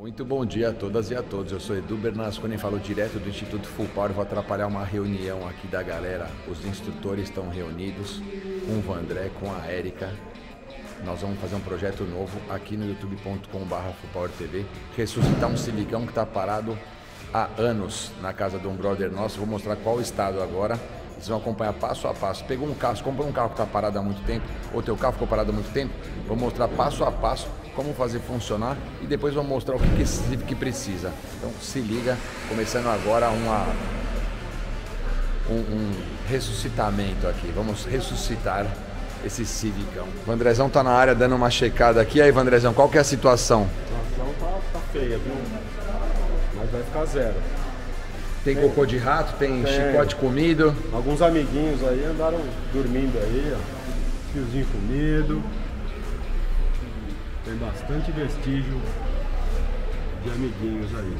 Muito bom dia a todas e a todos. Eu sou Edu Bernasconi, falo direto do Instituto Full Power. Vou atrapalhar uma reunião aqui da galera. Os instrutores estão reunidos com o Vandré, com a Érica. Nós vamos fazer um projeto novo aqui no youtube.com/FullPowerTV. Ressuscitar um silicão que está parado há anos na casa de um brother nosso. Vou mostrar qual o estado agora. Vocês vão acompanhar passo a passo. Pegou um carro, comprou um carro que está parado há muito tempo, ou teu carro ficou parado há muito tempo, vou mostrar passo a passo como fazer funcionar e depois vou mostrar o que precisa. Então se liga, começando agora um ressuscitamento aqui. Vamos ressuscitar esse Civicão. O Vandrezão tá na área dando uma checada aqui. E aí, Vandrezão, qual que é a situação? A situação tá feia, viu? Mas vai ficar zero. Tem cocô de rato, tem chicote comido. Alguns amiguinhos aí andaram dormindo aí, ó. Fiozinho comido. Tem bastante vestígio de amiguinhos aí.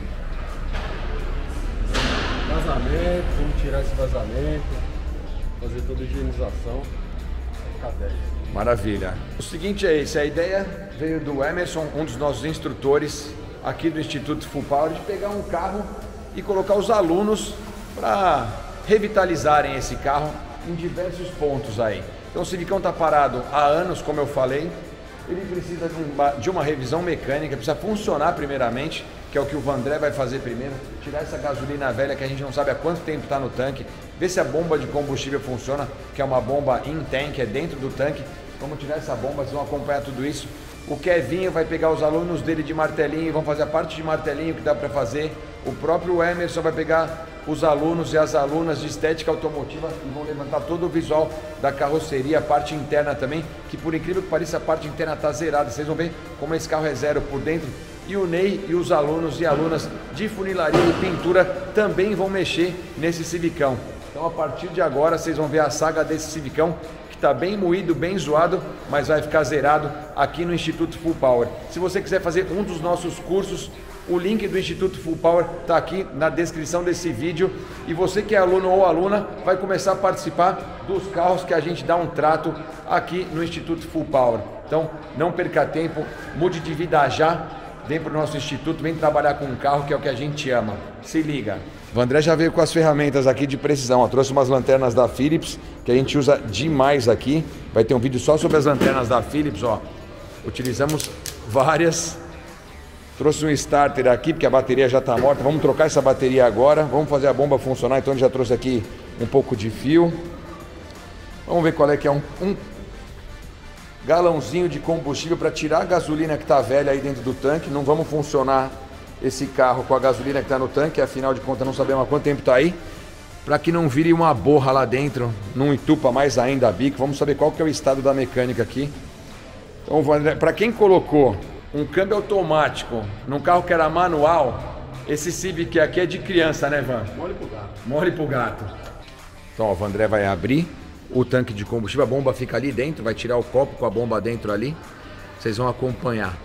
Vazamento, vamos tirar esse vazamento, fazer toda a higienização. Vai ficar 10. Maravilha. O seguinte é esse, a ideia veio do Emerson, um dos nossos instrutores aqui do Instituto Full Power, de pegar um carro e colocar os alunos para revitalizarem esse carro em diversos pontos aí. Então o Civicão está parado há anos, como eu falei. Ele precisa de uma revisão mecânica, precisa funcionar primeiramente, que é o que o Vandré vai fazer primeiro, tirar essa gasolina velha que a gente não sabe há quanto tempo está no tanque, ver se a bomba de combustível funciona, que é uma bomba in-tank, é dentro do tanque. Vamos tirar essa bomba, vocês vão acompanhar tudo isso. O Kevinho vai pegar os alunos dele de martelinho, vão fazer a parte de martelinho que dá para fazer. O próprio Emerson vai pegar os alunos e as alunas de estética automotiva e vão levantar todo o visual da carroceria, a parte interna também, que por incrível que pareça a parte interna está zerada. Vocês vão ver como esse carro é zero por dentro. E o Ney e os alunos e alunas de funilaria e pintura também vão mexer nesse Civicão. Então a partir de agora vocês vão ver a saga desse Civicão, que está bem moído, bem zoado, mas vai ficar zerado aqui no Instituto Full Power. Se você quiser fazer um dos nossos cursos, o link do Instituto Full Power está aqui na descrição desse vídeo. E você que é aluno ou aluna vai começar a participar dos carros que a gente dá um trato aqui no Instituto Full Power. Então não perca tempo, mude de vida já, vem para o nosso instituto, vem trabalhar com um carro que é o que a gente ama. Se liga. O Vandré já veio com as ferramentas aqui de precisão, ó. Trouxe umas lanternas da Philips, que a gente usa demais aqui. Vai ter um vídeo só sobre as lanternas da Philips, ó. Utilizamos várias. Trouxe um starter aqui, porque a bateria já está morta. Vamos trocar essa bateria agora. Vamos fazer a bomba funcionar, então a gente já trouxe aqui um pouco de fio. Vamos ver qual é que é um galãozinho de combustível para tirar a gasolina que está velha aí dentro do tanque. Não vamos funcionar esse carro com a gasolina que está no tanque, afinal de contas não sabemos há quanto tempo está aí, para que não vire uma borra lá dentro, não entupa mais ainda a bico. Vamos saber qual que é o estado da mecânica aqui. Então, para quem colocou um câmbio automático num carro que era manual, esse Civic aqui é de criança, né, Van? Mole pro gato. Mole pro gato. Então, ó, o Vandré vai abrir o tanque de combustível, a bomba fica ali dentro, vai tirar o copo com a bomba dentro ali. Vocês vão acompanhar.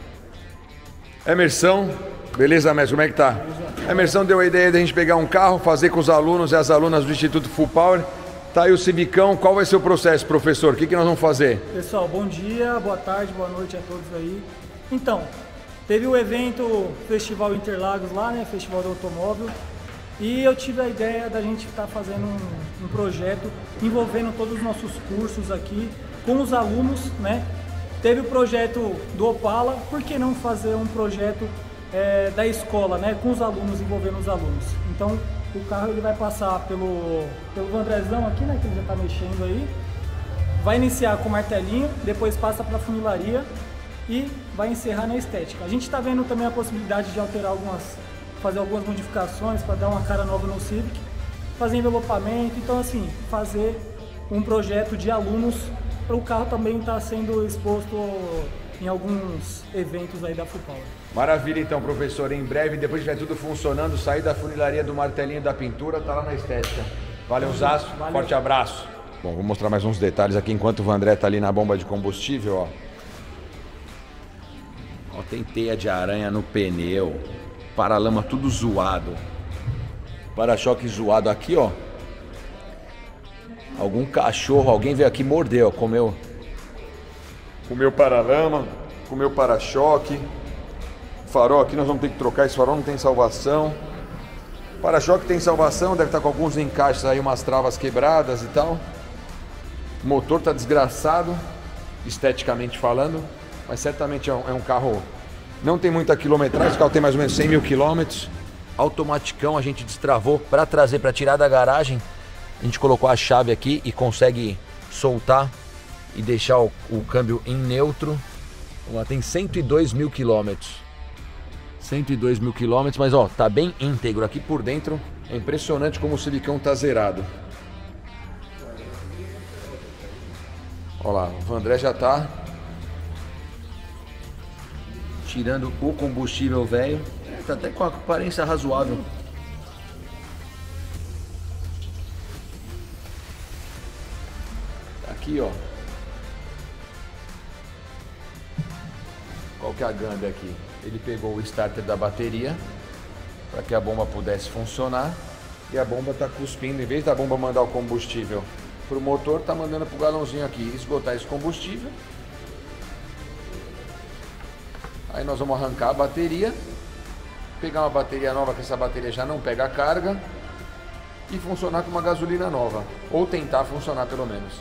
Emerson, beleza, mestre? Como é que tá? Emerson deu a ideia de a gente pegar um carro, fazer com os alunos e as alunas do Instituto Full Power. Tá aí o Civicão, qual vai ser o processo, professor? O que nós vamos fazer? Pessoal, bom dia, boa tarde, boa noite a todos aí. Então, teve o evento Festival Interlagos lá, né? Festival do Automóvel. E eu tive a ideia da gente estar fazendo um projeto envolvendo todos os nossos cursos aqui com os alunos, né? Teve o projeto do Opala, por que não fazer um projeto da escola, né? Com os alunos, envolvendo os alunos. Então, o carro ele vai passar pelo Vandrezão aqui, né? Que ele já está mexendo aí. Vai iniciar com martelinho, depois passa para a funilaria e vai encerrar na estética. A gente está vendo também a possibilidade de alterar fazer algumas modificações para dar uma cara nova no Civic, fazer envelopamento, então assim, fazer um projeto de alunos para o carro também estar sendo exposto em alguns eventos aí da Full Power. Maravilha então, professor. Em breve, depois que estiver tudo funcionando, sair da funilaria do martelinho da pintura, tá lá na estética. Valeu, Zaço. Forte abraço. Bom, vou mostrar mais uns detalhes aqui enquanto o Vandré tá ali na bomba de combustível, ó. Ó, tem teia de aranha no pneu. Paralama tudo zoado. Para-choque zoado aqui, ó. Algum cachorro, alguém veio aqui e mordeu, comeu paralama, comeu para-choque. Farol aqui nós vamos ter que trocar, esse farol não tem salvação. Para-choque tem salvação, deve estar com alguns encaixes aí, umas travas quebradas e tal. O motor tá desgraçado, esteticamente falando, mas certamente é um carro, não tem muita quilometragem, o carro tem mais ou menos 100 mil quilômetros. Automaticão, a gente destravou para trazer, para tirar da garagem. A gente colocou a chave aqui e consegue soltar e deixar o câmbio em neutro. Ela tem 102 mil quilômetros. 102 mil quilômetros, mas ó, tá bem íntegro aqui por dentro. É impressionante como o silicão tá zerado. Ó lá, o Vandré já tá tirando o combustível velho. Tá até com a aparência razoável. Tá aqui, ó. Qual que é a ganda aqui? Ele pegou o starter da bateria para que a bomba pudesse funcionar e a bomba está cuspindo, em vez da bomba mandar o combustível para o motor, está mandando para o galãozinho aqui esgotar esse combustível. Aí nós vamos arrancar a bateria, pegar uma bateria nova, que essa bateria já não pega carga, e funcionar com uma gasolina nova, ou tentar funcionar pelo menos.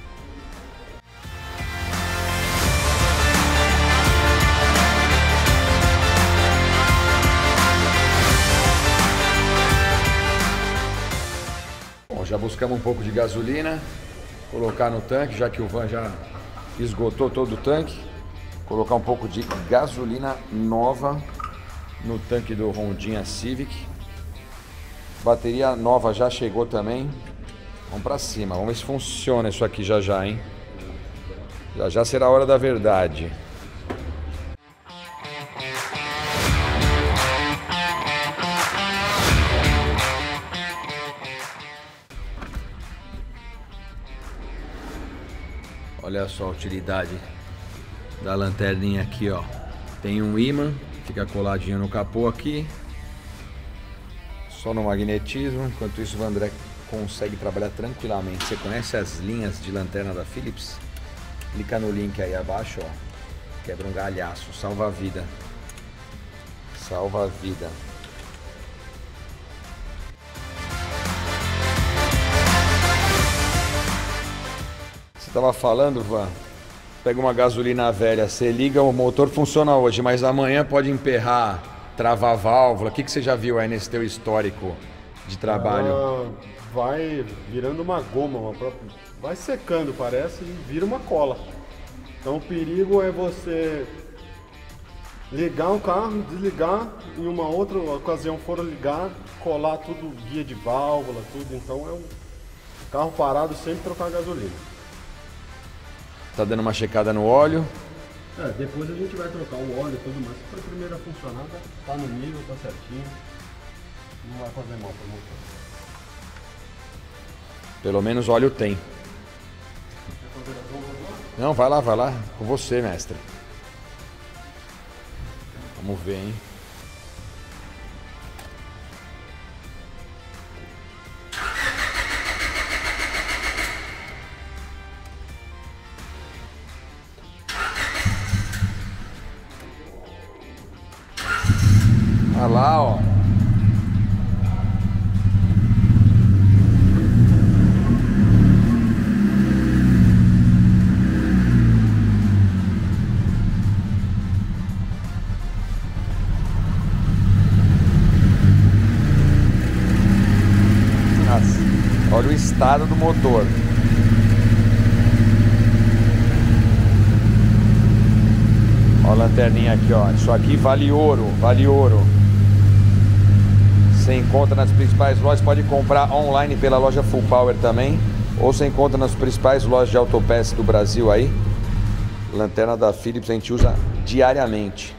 Já buscamos um pouco de gasolina, colocar no tanque, já que o van já esgotou todo o tanque. Colocar um pouco de gasolina nova no tanque do Hondinha Civic. Bateria nova já chegou também. Vamos pra cima, vamos ver se funciona isso aqui já já, hein? Já já será a hora da verdade. Olha só a utilidade da lanterninha aqui, ó. Tem um ímã, fica coladinho no capô aqui. Só no magnetismo. Enquanto isso o Vandré consegue trabalhar tranquilamente. Você conhece as linhas de lanterna da Philips? Clica no link aí abaixo, ó. Quebra um galhaço, salva a vida. Salva a vida. Você tava falando, Van, pega uma gasolina velha, você liga, o motor funciona hoje, mas amanhã pode emperrar, travar a válvula. O que você já viu aí nesse teu histórico de trabalho? Vai virando uma goma, vai secando, parece, e vira uma cola. Então o perigo é você ligar o carro, desligar, em uma outra ocasião for ligar, colar tudo, guia de válvula, tudo. Então é um carro parado, sempre trocar gasolina. Tá dando uma checada no óleo. Depois a gente vai trocar o óleo e tudo mais. Se for primeiro a funcionar, tá no nível, tá certinho. Não vai fazer mal pro motor. Pelo menos óleo tem. Não, vai lá. Com você, mestre. Vamos ver, hein? Olha lá, ó. Nossa, olha o estado do motor. Olha a lanterninha aqui, ó. Isso aqui vale ouro, vale ouro. Você encontra nas principais lojas, pode comprar online pela loja Full Power também, ou você encontra nas principais lojas de autopeças do Brasil aí. Lanterna da Philips a gente usa diariamente.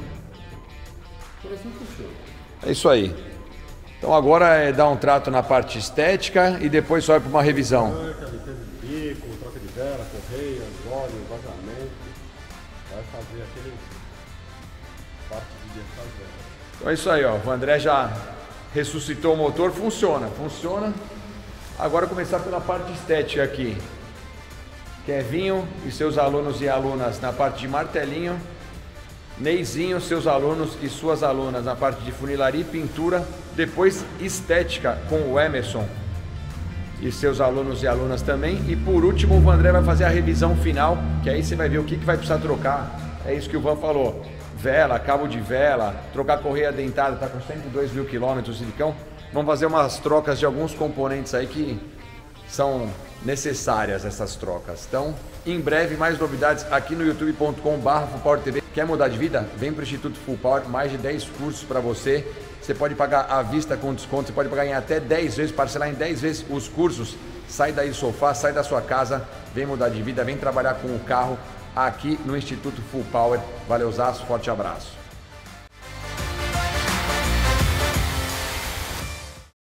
É isso aí. Então agora é dar um trato na parte estética e depois só vai para uma revisão. Limpeza de bico, troca de vela, correia, óleo, vazamento. Vai fazer aquele parte de desfazer. Então é isso aí, ó. O Vandré já ressuscitou o motor, funciona. Agora começar pela parte estética aqui. Kevinho e seus alunos e alunas na parte de martelinho. Neizinho, seus alunos e suas alunas na parte de funilaria e pintura, depois estética com o Emerson e seus alunos e alunas também, e por último o Vandré vai fazer a revisão final, que aí você vai ver o que vai precisar trocar. É isso que o Van falou, vela, cabo de vela, trocar correia dentada, tá com 102 mil quilômetros o silicão. Vamos fazer umas trocas de alguns componentes aí que são necessárias, essas trocas. Então, em breve, mais novidades aqui no youtube.com/FullPowerTV. Quer mudar de vida? Vem para o Instituto Full Power, mais de 10 cursos para você. Você pode pagar à vista com desconto, você pode pagar em até 10 vezes, parcelar em 10 vezes os cursos. Sai daí do sofá, sai da sua casa, vem mudar de vida, vem trabalhar com o carro aqui no Instituto Full Power. Valeu, Zaço, forte abraço.